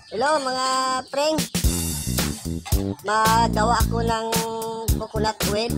Hello mga preng, magawa ako ng coconut oil.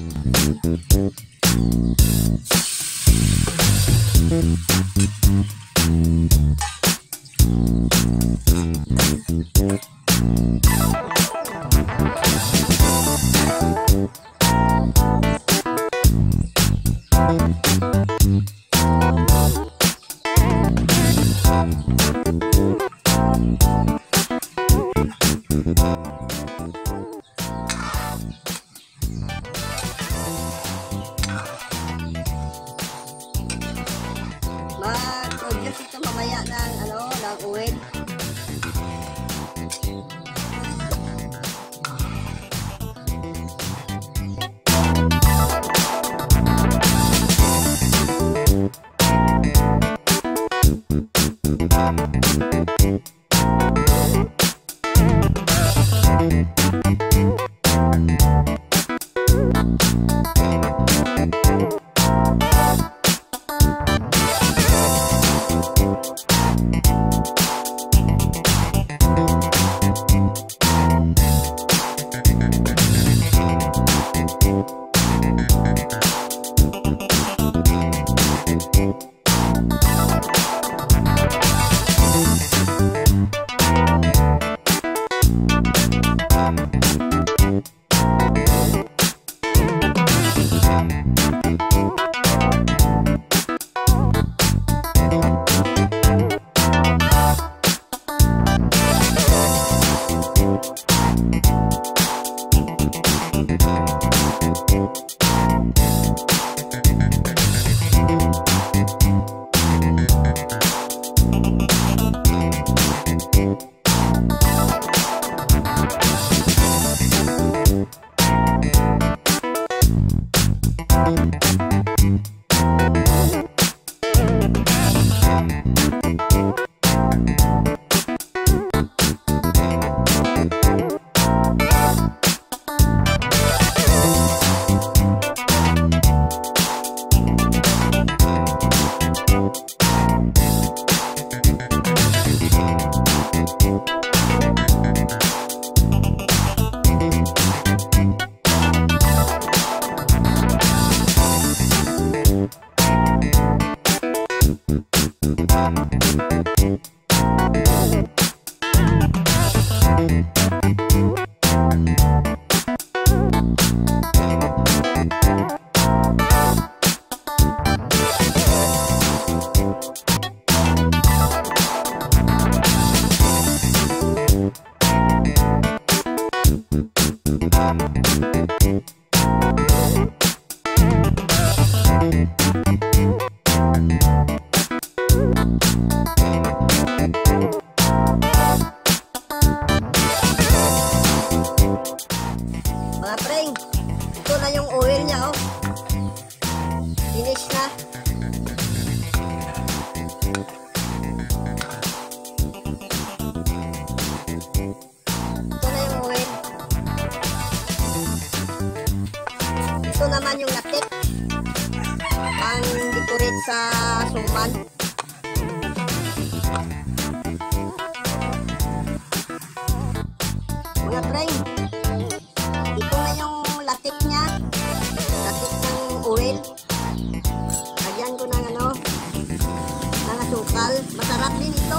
Mag-produce ito mamaya ng oil. Mga preng, ito na yung oil niya, oh. Finish na. Ito na yung oil. Ito naman yung latik. Ang decorate sa suman. Mga preng, ito na yung latik niya. Latik ng oil. Lagyan ko ng ng asukal. Masarap din ito.